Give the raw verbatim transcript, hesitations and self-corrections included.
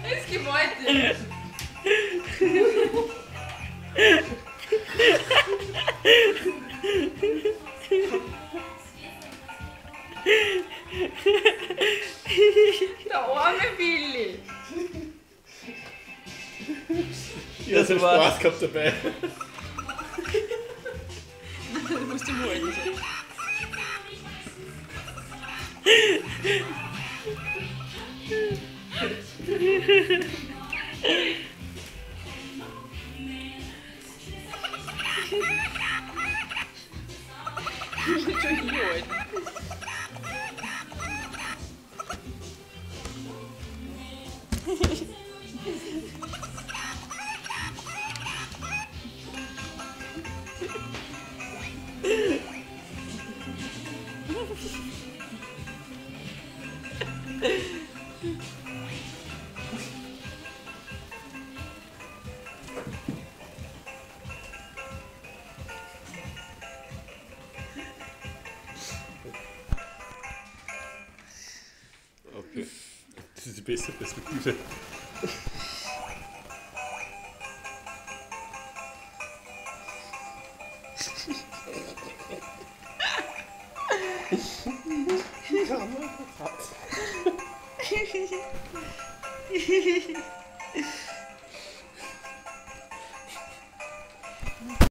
Ist gewollt. Der arme Willi. Ja, so Spaß gehabt dabei. Du musst ihn holen. Ich muss schon hier holen. Okay, das ist die beste Perspektive.